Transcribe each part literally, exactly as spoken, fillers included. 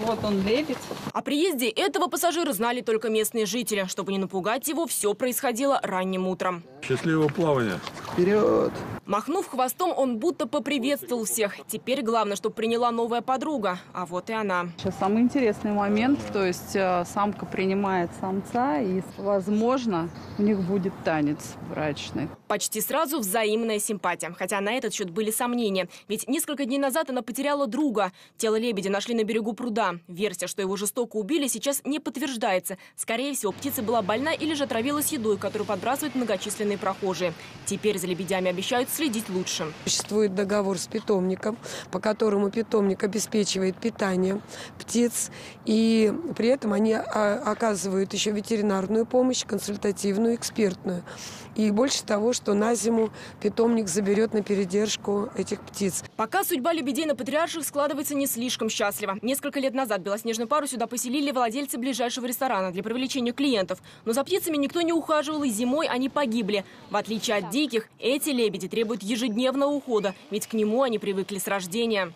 Вот он, лебедь. О приезде этого пассажира знали только местные жители. Чтобы не напугать его, все происходило ранним утром. Счастливого плавания. Вперед! Махнув хвостом, он будто поприветствовал всех. Теперь главное, чтобы приняла новая подруга. А вот и она. Сейчас самый интересный момент. То есть э, самка принимает самца, и, возможно, у них будет танец брачный. Почти сразу взаимная симпатия. Хотя на этот счет были сомнения. Ведь несколько дней назад она потеряла друга. Тело лебедя нашли на берегу пруда. Версия, что его жестоко убили, сейчас не подтверждается. Скорее всего, птица была больна или же отравилась едой, которую подбрасывают многочисленные прохожие. Теперь за лебедями обещают следить лучше. Существует договор с питомником, по которому питомник обеспечивает питание птиц. И при этом они оказывают еще ветеринарную помощь, консультативную, экспертную. И больше того, что на зиму питомник заберет на передержку этих птиц. Пока судьба лебедей на Патриарших складывается не слишком счастливо. Несколько лет назад белоснежную пару сюда поселили владельцы ближайшего ресторана для привлечения клиентов. Но за птицами никто не ухаживал, и зимой они погибли. В отличие от диких, эти лебеди требуют ежедневного ухода, ведь к нему они привыкли с рождения.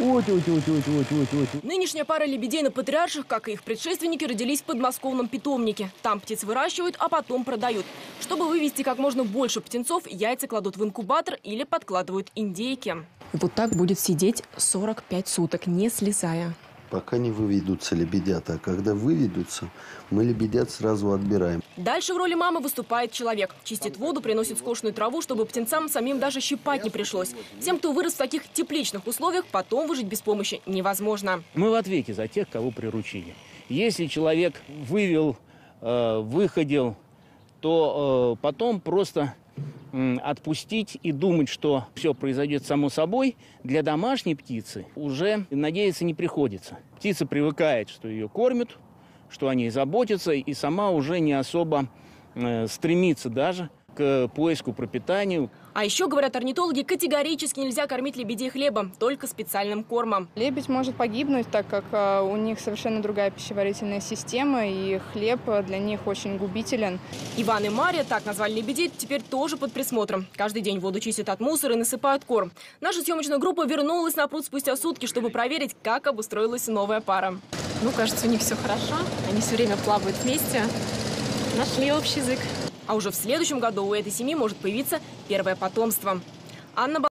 Нынешняя пара лебедей на Патриарших, как и их предшественники, родились в подмосковном питомнике. Там птиц выращивают, а потом продают. Чтобы вывести как можно больше птенцов, яйца кладут в инкубатор или подкладывают индейки. И вот так будет сидеть сорок пять суток, не слезая. Пока не выведутся лебедята. А когда выведутся, мы лебедят сразу отбираем. Дальше в роли мамы выступает человек. Чистит воду, приносит скошенную траву, чтобы птенцам самим даже щипать не пришлось. Всем, кто вырос в таких тепличных условиях, потом выжить без помощи невозможно. Мы в ответе за тех, кого приручили. Если человек вывел, э, выходил, то э, потом просто э, отпустить и думать, что все произойдет само собой, для домашней птицы уже надеяться не приходится. Птица привыкает, что ее кормят, что о ней заботятся, и сама уже не особо э, стремится даже к поиску пропитания. А еще, говорят орнитологи, категорически нельзя кормить лебедей хлебом, только специальным кормом. Лебедь может погибнуть, так как а, у них совершенно другая пищеварительная система, и хлеб для них очень губителен. Иван и Мария, так назвали лебедей, теперь тоже под присмотром. Каждый день воду чистят от мусора и насыпают корм. Наша съемочная группа вернулась на пруд спустя сутки, чтобы проверить, как обустроилась новая пара. Ну, кажется, у них все хорошо. Они все время плавают вместе. Нашли общий язык. А уже в следующем году у этой семьи может появиться первое потомство. Анна